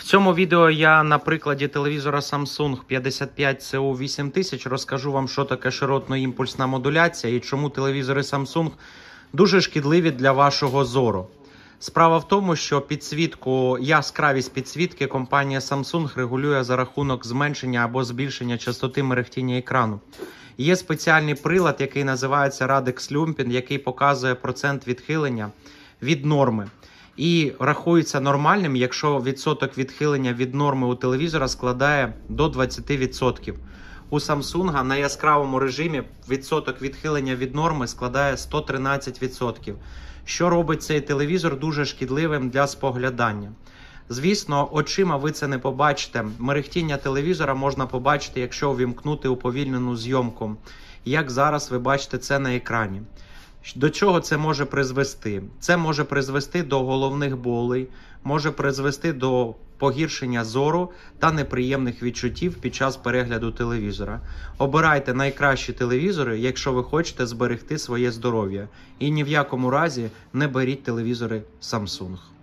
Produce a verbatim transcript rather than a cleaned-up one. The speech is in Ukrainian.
цьому відео я на прикладі телевізора Samsung п'ятдесят п'ять С У вісім тисяч розкажу вам, що таке широтно-імпульсна модуляція і чому телевізори Samsung дуже шкідливі для вашого зору. Справа в тому, що підсвітку, яскравість підсвітки компанія Samsung регулює за рахунок зменшення або збільшення частоти мерехтіння екрану. Є спеціальний прилад, який називається Radix Lumpin, який показує процент відхилення від норми. І рахується нормальним, якщо відсоток відхилення від норми у телевізора складає до двадцяти відсотків. У Samsung на яскравому режимі відсоток відхилення від норми складає сто тринадцять відсотків, що робить цей телевізор дуже шкідливим для споглядання. Звісно, очима ви це не побачите. Мерехтіння телевізора можна побачити, якщо увімкнути уповільнену зйомку, як зараз ви бачите це на екрані. До чого це може призвести? Це може призвести до головних болей, може призвести до погіршення зору та неприємних відчуттів під час перегляду телевізора. Обирайте найкращі телевізори, якщо ви хочете зберегти своє здоров'я. І ні в якому разі не беріть телевізори Samsung.